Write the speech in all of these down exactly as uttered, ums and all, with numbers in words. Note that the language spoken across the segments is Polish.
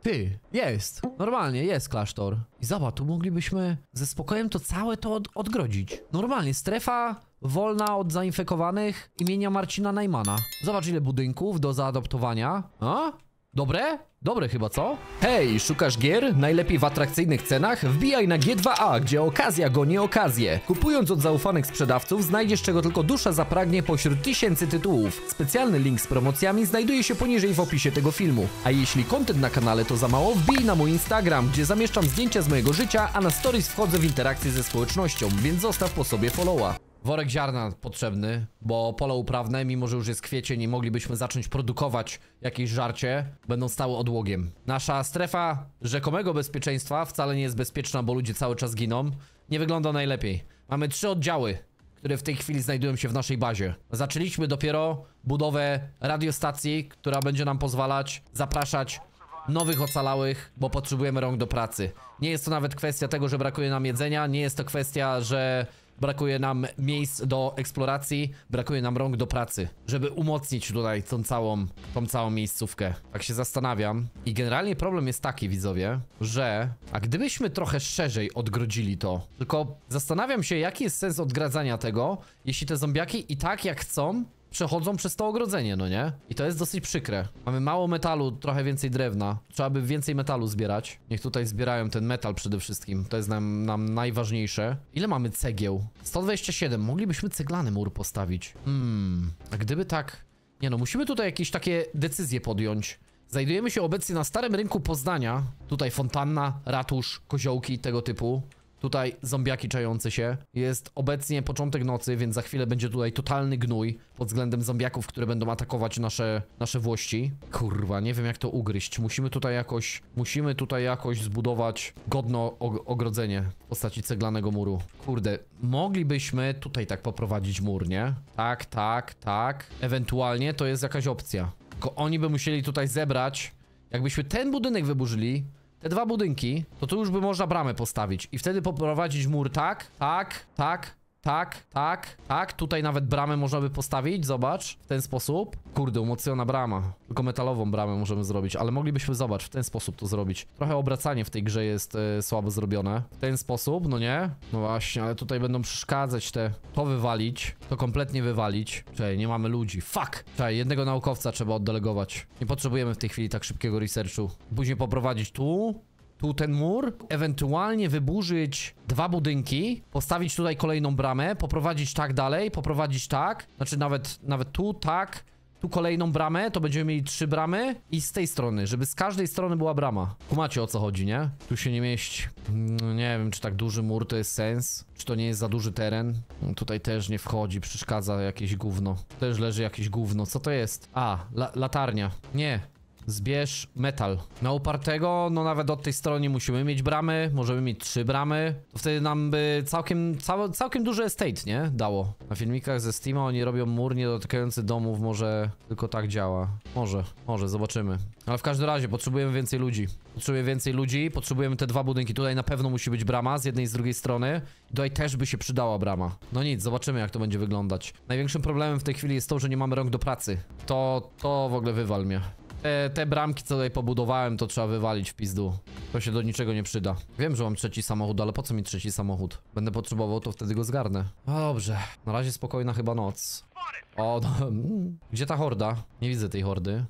Ty, jest. Normalnie, jest klasztor. I zobacz, tu moglibyśmy ze spokojem to całe to od odgrodzić. Normalnie, strefa wolna od zainfekowanych imienia Marcina Najmana. Zobacz, ile budynków do zaadoptowania. A? Dobre? Dobre chyba, co? Hej, szukasz gier? Najlepiej w atrakcyjnych cenach? Wbijaj na G dwa A, gdzie okazja goni okazję. Kupując od zaufanych sprzedawców, znajdziesz czego tylko dusza zapragnie pośród tysięcy tytułów. Specjalny link z promocjami znajduje się poniżej w opisie tego filmu. A jeśli content na kanale to za mało, wbij na mój Instagram, gdzie zamieszczam zdjęcia z mojego życia, a na stories wchodzę w interakcję ze społecznością, więc zostaw po sobie followa. Worek ziarna potrzebny, bo pole uprawne, mimo że już jest kwiecień i moglibyśmy zacząć produkować jakieś żarcie, będą stały odłogiem. Nasza strefa rzekomego bezpieczeństwa wcale nie jest bezpieczna, bo ludzie cały czas giną. Nie wygląda najlepiej. Mamy trzy oddziały, które w tej chwili znajdują się w naszej bazie. Zaczęliśmy dopiero budowę radiostacji, która będzie nam pozwalać zapraszać nowych ocalałych, bo potrzebujemy rąk do pracy. Nie jest to nawet kwestia tego, że brakuje nam jedzenia, nie jest to kwestia, że brakuje nam miejsc do eksploracji, brakuje nam rąk do pracy, żeby umocnić tutaj tą całą, tą całą miejscówkę. Tak się zastanawiam. I generalnie problem jest taki, widzowie, że a gdybyśmy trochę szerzej odgrodzili to, tylko zastanawiam się, jaki jest sens odgradzania tego, jeśli te zombiaki i tak jak chcą, przechodzą przez to ogrodzenie, no nie? I to jest dosyć przykre. Mamy mało metalu, trochę więcej drewna. Trzeba by więcej metalu zbierać. Niech tutaj zbierają ten metal przede wszystkim. To jest nam, nam najważniejsze. Ile mamy cegieł? sto dwadzieścia siedem. Moglibyśmy ceglany mur postawić. Hmm. A gdyby tak... Nie no, musimy tutaj jakieś takie decyzje podjąć. Znajdujemy się obecnie na starym rynku Poznania. Tutaj fontanna, ratusz, koziołki, tego typu. Tutaj zombiaki czające się. Jest obecnie początek nocy, więc za chwilę będzie tutaj totalny gnój pod względem zombiaków, które będą atakować nasze, nasze włości. Kurwa, nie wiem jak to ugryźć. Musimy tutaj jakoś, musimy tutaj jakoś zbudować godno ogrodzenie w postaci ceglanego muru. Kurde, moglibyśmy tutaj tak poprowadzić mur, nie? Tak, tak, tak. Ewentualnie to jest jakaś opcja. Tylko oni by musieli tutaj zebrać. Jakbyśmy ten budynek wyburzyli, te dwa budynki, to tu już by można bramę postawić i wtedy poprowadzić mur tak, tak, tak, tak, tak, tak. Tutaj nawet bramę można by postawić, zobacz, w ten sposób. Kurde, umocniona brama. Tylko metalową bramę możemy zrobić, ale moglibyśmy, zobacz, w ten sposób to zrobić. Trochę obracanie w tej grze jest e, słabo zrobione. W ten sposób, no nie? No właśnie, ale tutaj będą przeszkadzać te... To wywalić, to kompletnie wywalić. Czekaj, nie mamy ludzi. Fuck! Czekaj, jednego naukowca trzeba oddelegować. Nie potrzebujemy w tej chwili tak szybkiego researchu. Później poprowadzić tu... Tu ten mur, ewentualnie wyburzyć dwa budynki, postawić tutaj kolejną bramę, poprowadzić tak dalej, poprowadzić tak, znaczy nawet, nawet tu, tak, tu kolejną bramę, to będziemy mieli trzy bramy i z tej strony, żeby z każdej strony była brama. Kumacie o co chodzi, nie? Tu się nie mieści. No, nie wiem, czy tak duży mur to jest sens, czy to nie jest za duży teren. No, tutaj też nie wchodzi, przeszkadza jakieś gówno. Też leży jakieś gówno, co to jest? A, la latarnia. Nie. Zbierz metal. Na upartego, no nawet od tej strony musimy mieć bramy, możemy mieć trzy bramy. To wtedy nam by całkiem, cał, całkiem duży estate, nie? Dało. Na filmikach ze Steama oni robią mur nie dotykający domów, może tylko tak działa. Może, może, zobaczymy. Ale w każdym razie potrzebujemy więcej ludzi. Potrzebujemy więcej ludzi, potrzebujemy te dwa budynki. Tutaj na pewno musi być brama z jednej i z drugiej strony. I tutaj też by się przydała brama. No nic, zobaczymy jak to będzie wyglądać. Największym problemem w tej chwili jest to, że nie mamy rąk do pracy. To, to w ogóle wywal mnie. Te, te bramki, co tutaj pobudowałem, to trzeba wywalić w pizdu. To się do niczego nie przyda. Wiem, że mam trzeci samochód, ale po co mi trzeci samochód? Będę potrzebował, to wtedy go zgarnę. No dobrze. Na razie spokojna chyba noc. O, no, gdzie ta horda? Nie widzę tej hordy.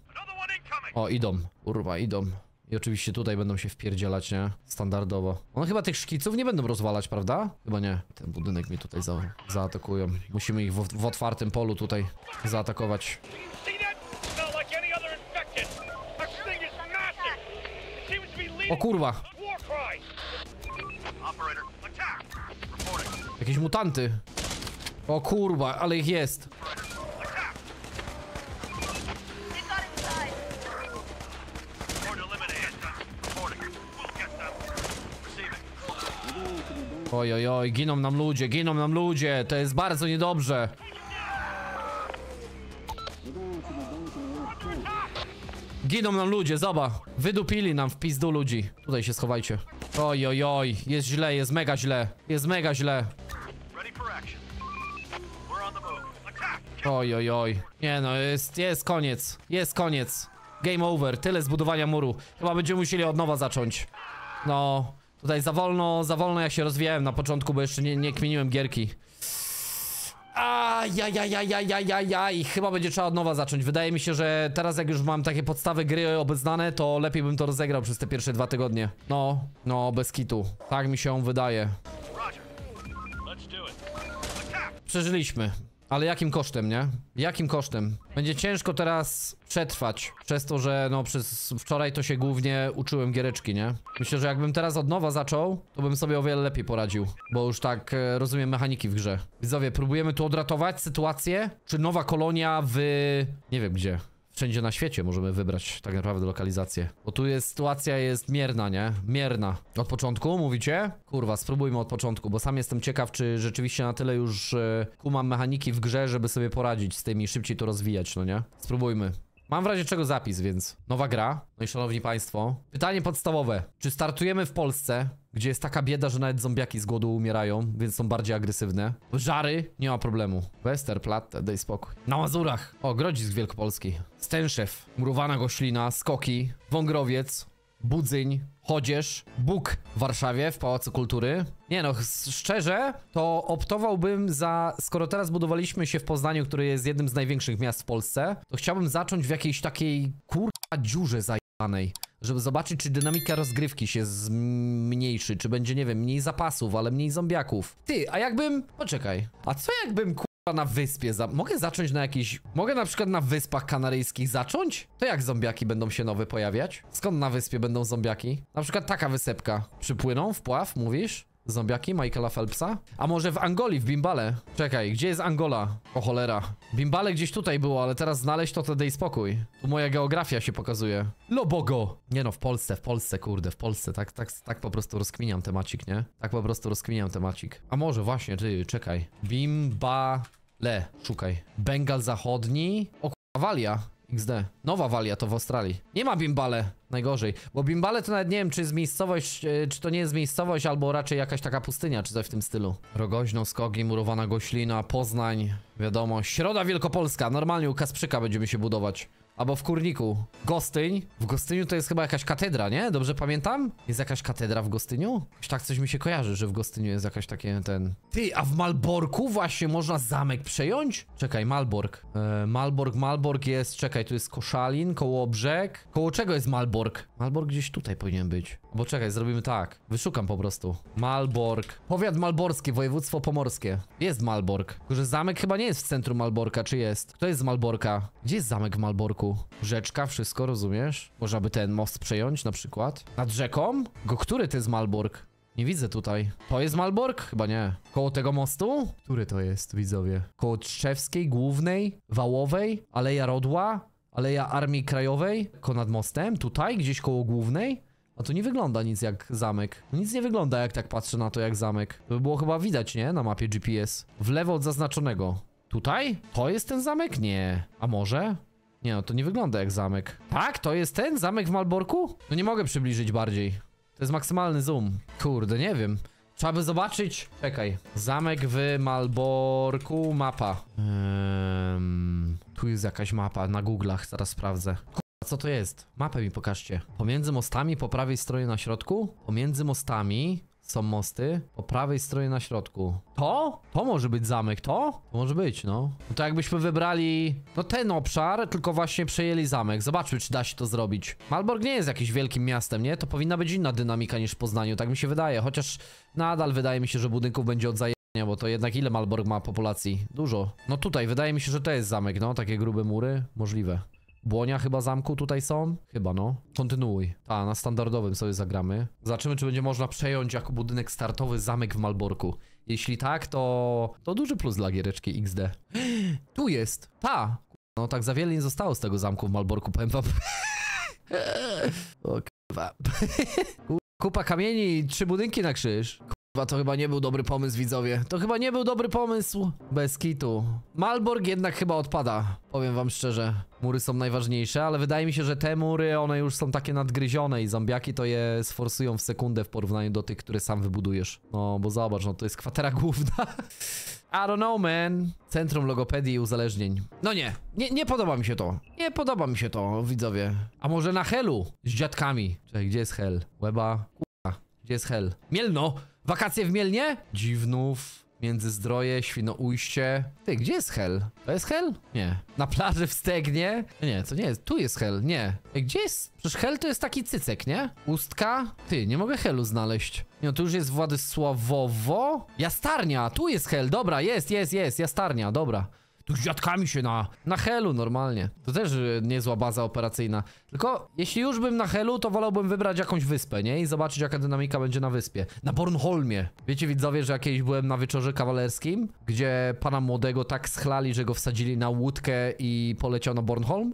O, idą. Kurwa, idą. I oczywiście tutaj będą się wpierdzielać, nie? Standardowo. One chyba tych szkiców nie będą rozwalać, prawda? Chyba nie. Ten budynek mi tutaj za zaatakują. Musimy ich w, w otwartym polu tutaj zaatakować. O kurwa! Jakieś mutanty. O kurwa, ale ich jest. Oj, oj, oj, giną nam ludzie, giną nam ludzie. To jest bardzo niedobrze. Giną nam ludzie, zobacz. Wydupili nam w pizdu ludzi. Tutaj się schowajcie. Oj, oj, oj. Jest źle, jest mega źle. Jest mega źle. Oj, oj, oj. Nie no, jest, jest koniec. Jest koniec. Game over, tyle zbudowania muru. Chyba będziemy musieli od nowa zacząć. No, tutaj za wolno, za wolno ja się rozwijałem na początku, bo jeszcze nie, nie kmieniłem gierki. Ajajajajajajajaj, chyba będzie trzeba od nowa zacząć. Wydaje mi się, że teraz jak już mam takie podstawy gry obeznane, to lepiej bym to rozegrał przez te pierwsze dwa tygodnie. No, no, bez kitu. Tak mi się wydaje. Przeżyliśmy. Ale jakim kosztem, nie? Jakim kosztem? Będzie ciężko teraz przetrwać. Przez to, że no przez wczoraj to się głównie uczyłem giereczki, nie? Myślę, że jakbym teraz od nowa zaczął, to bym sobie o wiele lepiej poradził. Bo już tak e, rozumiem mechaniki w grze. Widzowie, próbujemy tu odratować sytuację. Czy nowa kolonia w... nie wiem gdzie. Wszędzie na świecie możemy wybrać tak naprawdę lokalizację. Bo tu jest, sytuacja jest mierna, nie? Mierna. Od początku, mówicie? Kurwa, spróbujmy od początku, bo sam jestem ciekaw, czy rzeczywiście na tyle już e, kumam mechaniki w grze, żeby sobie poradzić z tymi, szybciej to rozwijać, no nie? Spróbujmy. Mam w razie czego zapis, więc nowa gra. No i szanowni państwo, pytanie podstawowe. Czy startujemy w Polsce, gdzie jest taka bieda, że nawet zombiaki z głodu umierają, więc są bardziej agresywne? Żary? Nie ma problemu. Westerplatte, daj spokój. Na Mazurach. O, Grodzisk Wielkopolski. Stęszew, Murowana Goślina, Skoki, Wągrowiec, Budzyń, Chodzież, Bóg w Warszawie, w Pałacu Kultury. Nie no, szczerze, to optowałbym za... Skoro teraz budowaliśmy się w Poznaniu, który jest jednym z największych miast w Polsce, to chciałbym zacząć w jakiejś takiej kurwa dziurze zajebanej, żeby zobaczyć, czy dynamika rozgrywki się zmniejszy, czy będzie, nie wiem, mniej zapasów, ale mniej zombiaków. Ty, a jakbym... Poczekaj. A co jakbym kurwa na wyspie za... Mogę zacząć na jakiś... Mogę na przykład na Wyspach Kanaryjskich zacząć? To jak zombiaki będą się nowe pojawiać? Skąd na wyspie będą zombiaki? Na przykład taka wysepka. Przypłyną w pław, mówisz? Zombiaki Michaela Phelpsa? A może w Angolii, w Bimbale? Czekaj, gdzie jest Angola? O cholera. Bimbale gdzieś tutaj było, ale teraz znaleźć to to daj spokój. Tu moja geografia się pokazuje. Lobogo! Nie no, w Polsce, w Polsce, kurde, w Polsce. Tak, tak, tak po prostu rozkminiam temacik, nie? Tak po prostu rozkminiam temacik. A może właśnie, ty, czekaj. Bimbale. Szukaj. Bengal Zachodni. O kurwa, Walia. iks de. Nowa Walia to w Australii. Nie ma Bimbale. Najgorzej. Bo Bimbale to nawet nie wiem, czy jest miejscowość, czy to nie jest miejscowość, albo raczej jakaś taka pustynia, czy coś w tym stylu. Rogoźno, Skogi, Murowana Goślina, Poznań. Wiadomo. Środa Wielkopolska. Normalnie u Kasprzyka będziemy się budować. Albo w Kurniku. Gostyń. W Gostyniu to jest chyba jakaś katedra, nie? Dobrze pamiętam? Jest jakaś katedra w Gostyniu? Już tak coś mi się kojarzy, że w Gostyniu jest jakaś takie ten... Ty, a w Malborku właśnie można zamek przejąć? Czekaj, Malbork. E, Malbork, Malbork jest... Czekaj, tu jest Koszalin, Kołobrzeg. Koło czego jest Malbork? Malbork gdzieś tutaj powinien być. Bo czekaj, zrobimy tak. Wyszukam po prostu. Malbork. Powiat malborski, województwo pomorskie. Jest Malbork. Tylko że zamek chyba nie jest w centrum Malborka, czy jest? Kto jest z Malborka? Gdzie jest zamek w Malborku? Rzeczka, wszystko, rozumiesz? Można by ten most przejąć na przykład. Nad rzeką? Go, który to jest Malbork? Nie widzę tutaj. To jest Malbork? Chyba nie. Koło tego mostu? Który to jest, widzowie? Koło Trzewskiej, Głównej, Wałowej, Aleja Rodła, Aleja Armii Krajowej. Koło nad mostem? Tutaj? Gdzieś koło Głównej? A to nie wygląda nic jak zamek. Nic nie wygląda, jak tak patrzę na to jak zamek. To by było chyba widać, nie? Na mapie G P S. W lewo od zaznaczonego. Tutaj? To jest ten zamek? Nie. A może? Nie no, to nie wygląda jak zamek. Tak? To jest ten zamek w Malborku? No nie mogę przybliżyć bardziej. To jest maksymalny zoom. Kurde, nie wiem. Trzeba by zobaczyć. Czekaj. Zamek w Malborku. Mapa. Ehm, tu jest jakaś mapa na Google'ach. Zaraz sprawdzę. Kurwa, co to jest? Mapę mi pokażcie. Pomiędzy mostami po prawej stronie na środku? Pomiędzy mostami są mosty po prawej stronie na środku. To? To może być zamek, to? To może być, no. No to jakbyśmy wybrali, no ten obszar, tylko właśnie przejęli zamek. Zobaczmy, czy da się to zrobić. Malbork nie jest jakimś wielkim miastem, nie? To powinna być inna dynamika niż w Poznaniu, tak mi się wydaje. Chociaż nadal wydaje mi się, że budynków będzie od zajęcia, bo to jednak ile Malbork ma populacji? Dużo. No tutaj, wydaje mi się, że to jest zamek, no. Takie grube mury. Możliwe. Błonia chyba zamku tutaj są? Chyba no. Kontynuuj. A, na standardowym sobie zagramy. Zobaczymy, czy będzie można przejąć jako budynek startowy zamek w Malborku. Jeśli tak, to... To duży plus dla giereczki iks de. Tu jest. Ta. No tak za wiele nie zostało z tego zamku w Malborku, powiem wam. O kurwa. Kupa kamieni i trzy budynki na krzyż. To chyba nie był dobry pomysł, widzowie. To chyba nie był dobry pomysł. Bez kitu. Malbork jednak chyba odpada. Powiem wam szczerze. Mury są najważniejsze, ale wydaje mi się, że te mury, one już są takie nadgryzione i zombiaki to je sforsują w sekundę w porównaniu do tych, które sam wybudujesz. No, bo zobacz, no to jest kwatera główna. I don't know, man. Centrum logopedii i uzależnień. No nie, nie, nie podoba mi się to. Nie podoba mi się to, widzowie. A może na Helu z dziadkami? Czekaj, gdzie jest Hel? Łeba? Kurwa, gdzie jest Hel? Mielno! Wakacje w Mielnie? Dziwnów, Międzyzdroje, Świnoujście. Ty, gdzie jest Hel? To jest Hel? Nie. Na plaży w Stegnie? Nie, to nie jest. Tu jest Hel, nie. Ej, gdzie jest? Przecież Hel to jest taki cycek, nie? Ustka? Ty, nie mogę Helu znaleźć. Nie, no, tu już jest Władysławowo? Jastarnia, tu jest Hel, dobra, jest, jest, jest, Jastarnia, dobra. Tu z dziadkami się na, na Helu normalnie. To też y, niezła baza operacyjna. Tylko jeśli już bym na Helu, to wolałbym wybrać jakąś wyspę, nie? I zobaczyć, jaka dynamika będzie na wyspie. Na Bornholmie. Wiecie, widzowie, że jakieś byłem na wieczorze kawalerskim, gdzie pana młodego tak schlali, że go wsadzili na łódkę i poleciał na Bornholm?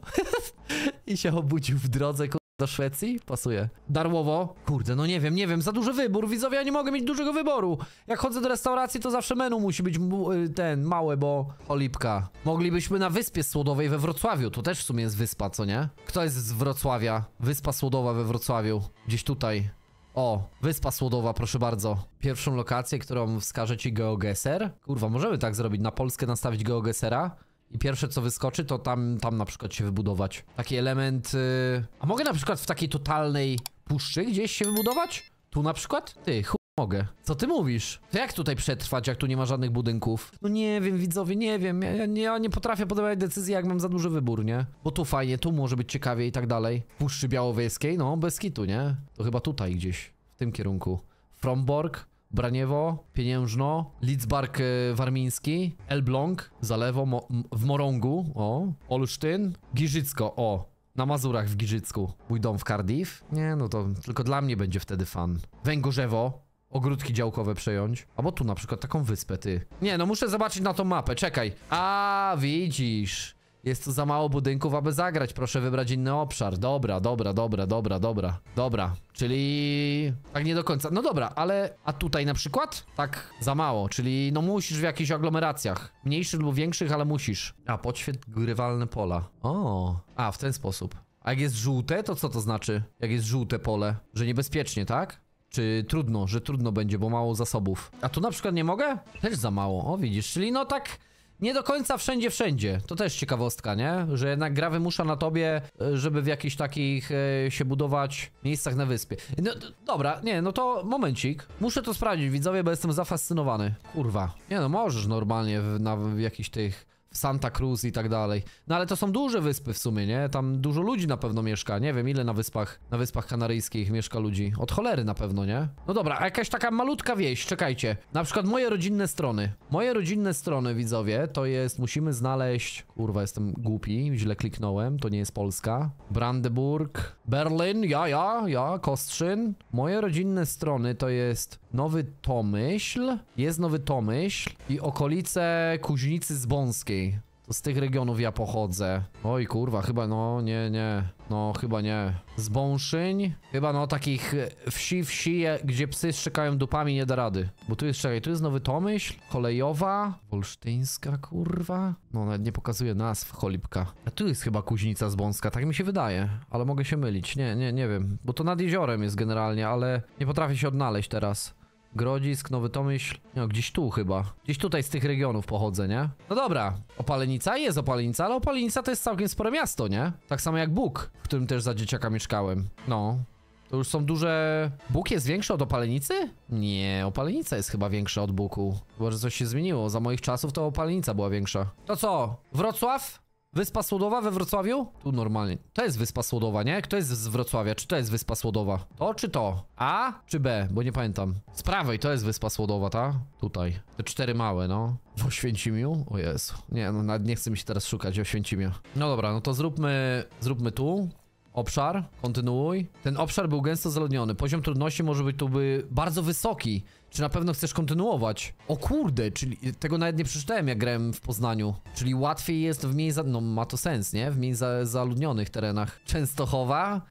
I się obudził w drodze, do Szwecji? Pasuje. Darłowo? Kurde, no nie wiem, nie wiem, za duży wybór, widzowie, ja nie mogę mieć dużego wyboru. Jak chodzę do restauracji, to zawsze menu musi być ten, małe, bo cholipka. Moglibyśmy na Wyspie Słodowej we Wrocławiu, to też w sumie jest wyspa, co nie? Kto jest z Wrocławia? Wyspa Słodowa we Wrocławiu. Gdzieś tutaj. O, Wyspa Słodowa, proszę bardzo. Pierwszą lokację, którą wskaże ci GeoGuessr. Kurwa, możemy tak zrobić, na Polskę nastawić GeoGuessera. I pierwsze co wyskoczy, to tam, tam na przykład się wybudować. Taki element... Yy... A mogę na przykład w takiej totalnej puszczy gdzieś się wybudować? Tu na przykład? Ty, chuj mogę. Co ty mówisz? To jak tutaj przetrwać, jak tu nie ma żadnych budynków? No nie wiem, widzowie, nie wiem. Ja, ja, ja nie potrafię podejmować decyzji, jak mam za duży wybór, nie? Bo tu fajnie, tu może być ciekawie i tak dalej. W Puszczy Białowieskiej, no bez kitu, nie? To chyba tutaj gdzieś, w tym kierunku. Frombork. Braniewo, Pieniężno, Lidzbark Warmiński, Elbląg, Zalewo, Mo w Morągu, o, Olsztyn, Giżycko, o, na Mazurach w Giżycku, mój dom w Cardiff. Nie, no to tylko dla mnie będzie wtedy fan. Węgorzewo, ogródki działkowe przejąć, albo tu na przykład taką wyspę, ty. Nie, no muszę zobaczyć na tą mapę, czekaj. A, widzisz. Jest tu za mało budynków, aby zagrać. Proszę wybrać inny obszar. Dobra, dobra, dobra, dobra, dobra. Dobra, czyli... tak nie do końca. No dobra, ale... A tutaj na przykład? Tak za mało, czyli no musisz w jakichś aglomeracjach. Mniejszych lub większych, ale musisz. A, podświet grywalne pola. O, a w ten sposób. A jak jest żółte, to co to znaczy? Jak jest żółte pole? Że niebezpiecznie, tak? Czy trudno, że trudno będzie, bo mało zasobów. A tu na przykład nie mogę? Też za mało, o widzisz, czyli no tak... Nie do końca wszędzie, wszędzie. To też ciekawostka, nie? Że jednak gra wymusza na tobie, żeby w jakichś takich e, się budować miejscach na wyspie. No dobra, nie, no to momencik. Muszę to sprawdzić, widzowie, bo jestem zafascynowany. Kurwa. Nie no, możesz normalnie w, na w jakichś tych... Santa Cruz i tak dalej. No ale to są duże wyspy w sumie, nie? Tam dużo ludzi na pewno mieszka. Nie wiem, ile na wyspach, na wyspach kanaryjskich mieszka ludzi. Od cholery na pewno, nie? No dobra, a jakaś taka malutka wieś, czekajcie. Na przykład moje rodzinne strony. Moje rodzinne strony, widzowie, to jest, musimy znaleźć... Kurwa, jestem głupi, źle kliknąłem, to nie jest Polska. Brandenburg, Berlin, ja, ja, ja, Kostrzyn. Moje rodzinne strony to jest Nowy Tomyśl, jest Nowy Tomyśl i okolice Kuźnicy Zbąskiej. To z tych regionów ja pochodzę. Oj kurwa, chyba no, nie, nie. No, chyba nie. Zbąszyń? Chyba no takich wsi, wsi, gdzie psy szczekają dupami, nie da rady. Bo tu jest, czekaj, tu jest Nowy Tomyśl, Kolejowa, Wolsztyńska, kurwa. No, nawet nie pokazuje nazw, cholipka. A tu jest chyba Kuźnica Zbąska, tak mi się wydaje. Ale mogę się mylić, nie, nie, nie wiem. Bo to nad jeziorem jest generalnie, ale nie potrafię się odnaleźć teraz. Grodzisk, Nowy Tomyśl, no gdzieś tu chyba. Gdzieś tutaj z tych regionów pochodzę, nie? No dobra, Opalenica jest Opalenica, ale Opalenica to jest całkiem spore miasto, nie? Tak samo jak Bóg, w którym też za dzieciaka mieszkałem. No. To już są duże... Bóg jest większy od Opalenicy? Nie, Opalenica jest chyba większa od Buku. Chyba, że coś się zmieniło. Za moich czasów to Opalenica była większa. To co? Wrocław? Wyspa Słodowa we Wrocławiu? Tu normalnie. To jest Wyspa Słodowa, nie? Kto jest z Wrocławia? Czy to jest Wyspa Słodowa? To czy to? A czy B? Bo nie pamiętam. Z prawej to jest Wyspa Słodowa, ta? Tutaj. Te cztery małe, no. W Oświęcimiu? O Jezu. Nie, no nawet nie chce mi się teraz szukać Oświęcimia. No dobra, no to zróbmy... Zróbmy tu. Obszar, kontynuuj. Ten obszar był gęsto zaludniony. Poziom trudności może być tu by bardzo wysoki. Czy na pewno chcesz kontynuować? O kurde, czyli tego nawet nie przeczytałem, jak grałem w Poznaniu. Czyli łatwiej jest w mniej za... No ma to sens, nie? W mniej za, zaludnionych terenach. Częstochowa? Kur...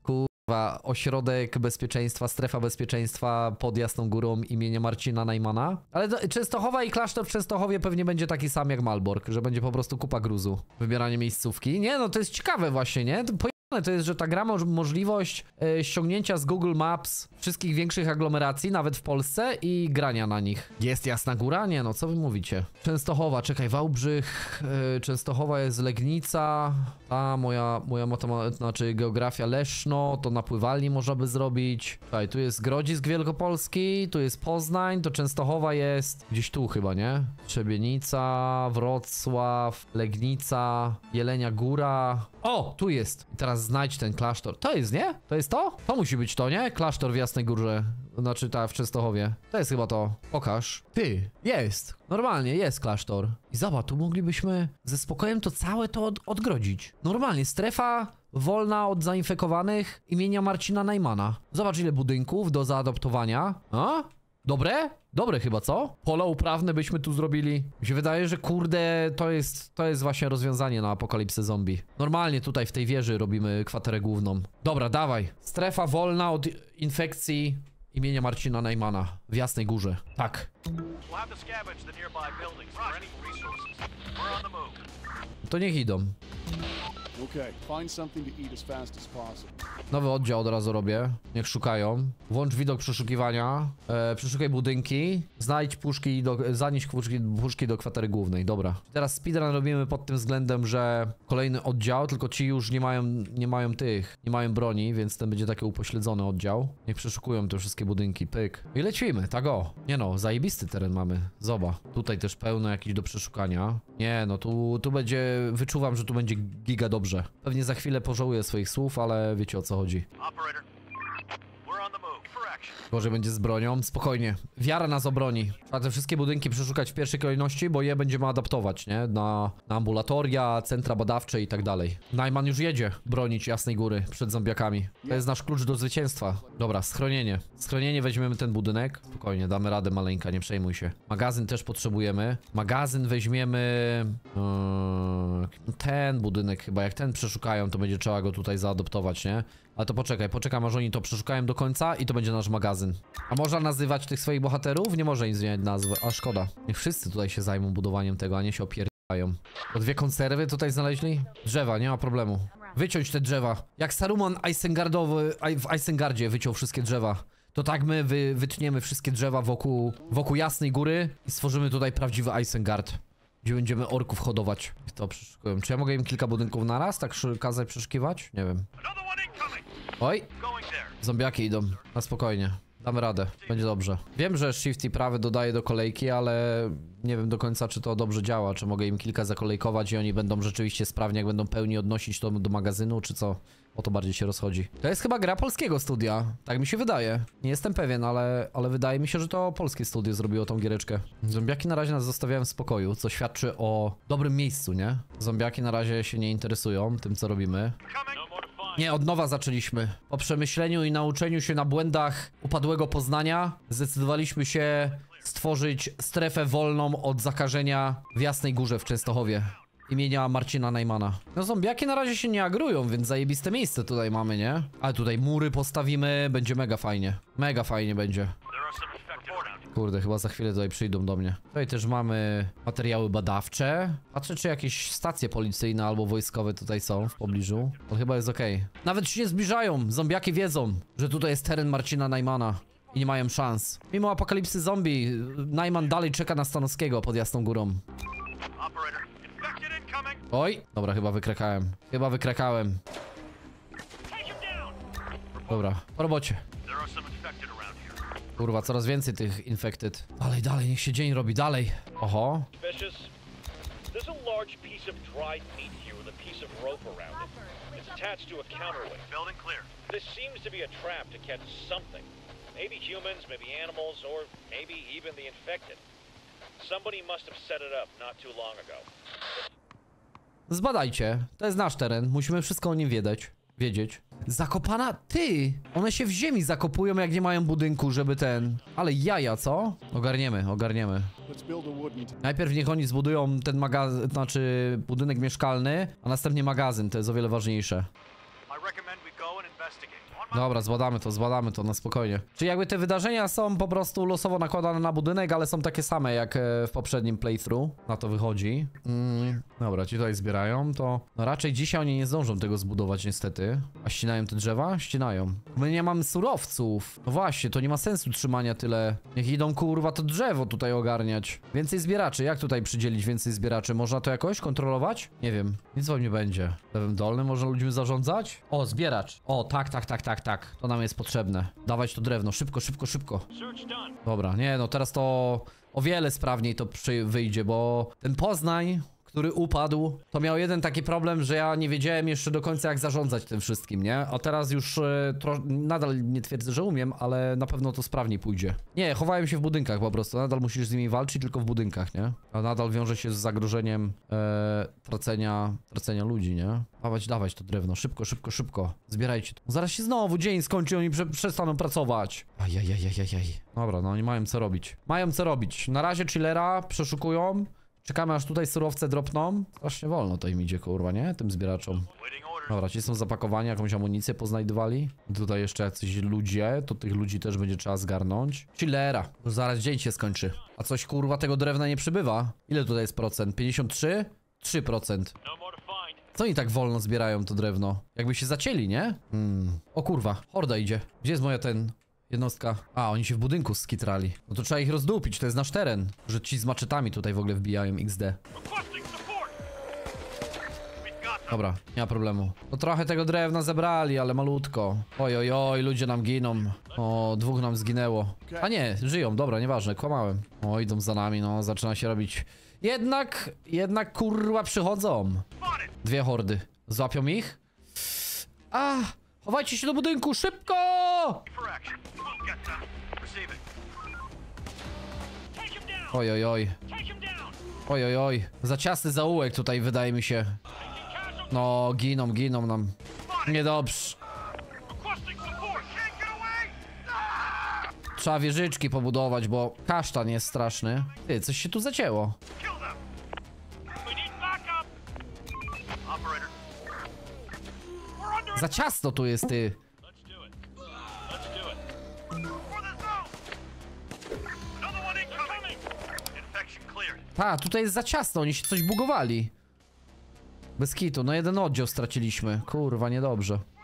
kurwa, ośrodek bezpieczeństwa, strefa bezpieczeństwa pod Jasną Górą imienia Marcina Najmana. Ale do, Częstochowa i klasztor w Częstochowie pewnie będzie taki sam jak Malbork, że będzie po prostu kupa gruzu. Wybieranie miejscówki. Nie, no to jest ciekawe właśnie, nie? To to jest, że ta gra ma możliwość e, ściągnięcia z Google Maps wszystkich większych aglomeracji, nawet w Polsce, i grania na nich. Jest Jasna Góra? Nie, no co wy mówicie? Częstochowa, czekaj, Wałbrzych, e, Częstochowa jest Legnica, a moja, moja matematyka, znaczy geografia Leszno, to na pływalni można by zrobić. Tutaj, tu jest Grodzisk Wielkopolski, tu jest Poznań, to Częstochowa jest gdzieś tu chyba, nie? Trzebienica, Wrocław, Legnica, Jelenia Góra. O, tu jest. I teraz znajdź ten klasztor. To jest, nie? To jest to? To musi być to, nie? Klasztor w Jasnej Górze. Znaczy ta w Częstochowie. To jest chyba to. Pokaż. Ty, jest. Normalnie, jest klasztor. I zobacz, tu moglibyśmy ze spokojem to całe to od odgrodzić. Normalnie, strefa wolna od zainfekowanych imienia Marcina Najmana. Zobacz, ile budynków do zaadoptowania. A? Dobre? Dobre chyba, co? Pola uprawne byśmy tu zrobili. Mi się wydaje, że kurde, to jest, to jest właśnie rozwiązanie na apokalipsę zombie. Normalnie tutaj w tej wieży robimy kwaterę główną. Dobra, dawaj. Strefa wolna od infekcji imienia Marcina Najmana w Jasnej Górze. Tak. To niech idą. Nowy oddział od razu robię. Niech szukają. Włącz widok przeszukiwania. E, przeszukaj budynki. Znajdź puszki do, zanieś puszki, puszki do kwatery głównej. Dobra. Teraz speedrun robimy pod tym względem, że kolejny oddział, tylko ci już nie mają, nie mają tych, nie mają broni, więc ten będzie taki upośledzony oddział. Niech przeszukują te wszystkie budynki. Pyk. I lecimy, tak o. Nie no, zajebisty teren mamy. Zoba. Tutaj też pełno jakiś do przeszukania. Nie no, tu, tu będzie, wyczuwam, że tu będzie giga dobrze. Pewnie za chwilę pożałuję swoich słów, ale wiecie, o co chodzi. Gorzej będzie z bronią. Spokojnie. Wiara nas obroni. Trzeba te wszystkie budynki przeszukać w pierwszej kolejności, bo je będziemy adaptować, nie? Na, na ambulatoria, centra badawcze i tak dalej. Najman już jedzie bronić Jasnej Góry przed zombiakami. To jest nasz klucz do zwycięstwa. Dobra, schronienie. Schronienie, weźmiemy ten budynek. Spokojnie, damy radę, maleńka, nie przejmuj się. Magazyn też potrzebujemy. Magazyn weźmiemy... Yy, ten budynek chyba. Jak ten przeszukają, to będzie trzeba go tutaj zaadoptować, nie? Ale to poczekaj, poczekam, aż oni to przeszukają do końca i to będzie nasz magazyn. A można nazywać tych swoich bohaterów? Nie może im zmieniać nazwy, a szkoda. Niech wszyscy tutaj się zajmą budowaniem tego, a nie się opierdają. O dwie konserwy tutaj znaleźli? Drzewa, nie ma problemu. Wyciąć te drzewa. Jak Saruman Isengardowy w Isengardzie wyciął wszystkie drzewa. To tak my wy, wytniemy wszystkie drzewa wokół, wokół Jasnej Góry i stworzymy tutaj prawdziwy Isengard. Gdzie będziemy orków hodować. To przeszukują. Czy ja mogę im kilka budynków naraz tak kazać przeszukiwać? Nie wiem. Oj! Zombiaki idą. Na spokojnie. Damy radę. Będzie dobrze. Wiem, że shift i prawy dodaję do kolejki, ale nie wiem do końca, czy to dobrze działa. Czy mogę im kilka zakolejkować i oni będą rzeczywiście sprawnie, jak będą pełni odnosić to do magazynu, czy co? O to bardziej się rozchodzi. To jest chyba gra polskiego studia. Tak mi się wydaje. Nie jestem pewien, ale, ale wydaje mi się, że to polskie studio zrobiło tą giereczkę. Zombiaki na razie nas zostawiają w spokoju, co świadczy o dobrym miejscu, nie? Zombiaki na razie się nie interesują tym, co robimy. Nie, od nowa zaczęliśmy. Po przemyśleniu i nauczeniu się na błędach upadłego Poznania zdecydowaliśmy się stworzyć strefę wolną od zakażenia w Jasnej Górze w Częstochowie. Imienia Marcina Najmana. No zombiaki na razie się nie agrują, więc zajebiste miejsce tutaj mamy, nie? Ale tutaj mury postawimy, będzie mega fajnie. Mega fajnie będzie. Kurde, chyba za chwilę tutaj przyjdą do mnie. Tutaj też mamy materiały badawcze. Patrzę, czy jakieś stacje policyjne albo wojskowe tutaj są w pobliżu. To chyba jest okej. Okay. Nawet się nie zbliżają. Zombiaki wiedzą, że tutaj jest teren Marcina Najmana. I nie mają szans. Mimo apokalipsy zombie, Najman dalej czeka na Stanowskiego pod Jasną Górą. Oj, dobra, chyba wykrakałem. Chyba wykrakałem. Dobra, po robocie. Kurwa, coraz więcej tych infected. Dalej, dalej, niech się dzień robi, dalej. Oho. Zbadajcie, to jest nasz teren, musimy wszystko o nim wiedzieć. Wiedzieć. Zakopana? Ty! One się w ziemi zakopują, jak nie mają budynku, żeby ten... Ale jaja, co? Ogarniemy, ogarniemy. Najpierw niech oni zbudują ten magazyn, znaczy budynek mieszkalny, a następnie magazyn, to jest o wiele ważniejsze. Dobra, zbadamy to, zbadamy to na spokojnie. Czyli jakby te wydarzenia są po prostu losowo nakładane na budynek, ale są takie same jak e, w poprzednim playthrough. Na to wychodzi. Mm, dobra, ci tutaj zbierają, to no raczej dzisiaj oni nie zdążą tego zbudować niestety. A ścinają te drzewa? Ścinają. My nie mamy surowców. No właśnie, to nie ma sensu trzymania tyle. Niech idą kurwa to drzewo tutaj ogarniać. Więcej zbieraczy, jak tutaj przydzielić więcej zbieraczy? Można to jakoś kontrolować? Nie wiem. Nic wam nie będzie. Lewym dolnym można ludźmi zarządzać? O, zbieracz. O, tak, tak, tak, tak, tak. To nam jest potrzebne. Dawać to drewno. Szybko, szybko, szybko. Dobra, nie no, teraz to o wiele sprawniej to przy- wyjdzie, bo ten Poznań, który upadł, to miał jeden taki problem, że ja nie wiedziałem jeszcze do końca jak zarządzać tym wszystkim, nie? A teraz już e, tro... nadal nie twierdzę, że umiem, ale na pewno to sprawniej pójdzie. Nie, chowałem się w budynkach po prostu, nadal musisz z nimi walczyć, tylko w budynkach, nie? A nadal wiąże się z zagrożeniem e, tracenia, tracenia ludzi, nie? Dawać, dawać to drewno, szybko, szybko, szybko. Zbierajcie to. Zaraz się znowu dzień skończy, oni prze przestaną pracować. Ajajajajajaj. Dobra, no oni mają co robić. Mają co robić. Na razie chillera przeszukują. Czekamy aż tutaj surowce dropną. Strasznie wolno to im idzie, kurwa, nie? Tym zbieraczom. Dobra, ci są zapakowani, jakąś amunicję poznajdowali. Tutaj jeszcze jacyś ludzie, to tych ludzi też będzie trzeba zgarnąć. Chillera. Już zaraz dzień się skończy. A coś, kurwa, tego drewna nie przybywa. Ile tutaj jest procent? pięćdziesiąt trzy? trzy procent. Co oni tak wolno zbierają to drewno? Jakby się zacięli, nie? Hmm. O kurwa, horda idzie. Gdzie jest moja ten... jednostka? A, oni się w budynku skitrali. No to trzeba ich rozdupić, to jest nasz teren. Że ci z maczetami tutaj w ogóle wbijają X D. Dobra, nie ma problemu. No trochę tego drewna zebrali, ale malutko. Oj, oj, oj, ludzie nam giną. O, dwóch nam zginęło. A nie, żyją, dobra, nieważne, kłamałem. O, idą za nami, no, zaczyna się robić. Jednak, jednak kurwa przychodzą. Dwie hordy. Złapią ich? A, chowajcie się do budynku, szybko! Oj, oj, oj. Oj, oj, oj. Za ciasny zaułek tutaj, wydaje mi się. No, giną, giną nam. Niedobrze. Trzeba wieżyczki pobudować, bo kasztan jest straszny. Ty, coś się tu zacięło. Za ciasno tu jest, ty. Ta, tutaj jest za ciasno, oni się coś bugowali. Bez kitu, no jeden oddział straciliśmy. Kurwa, niedobrze.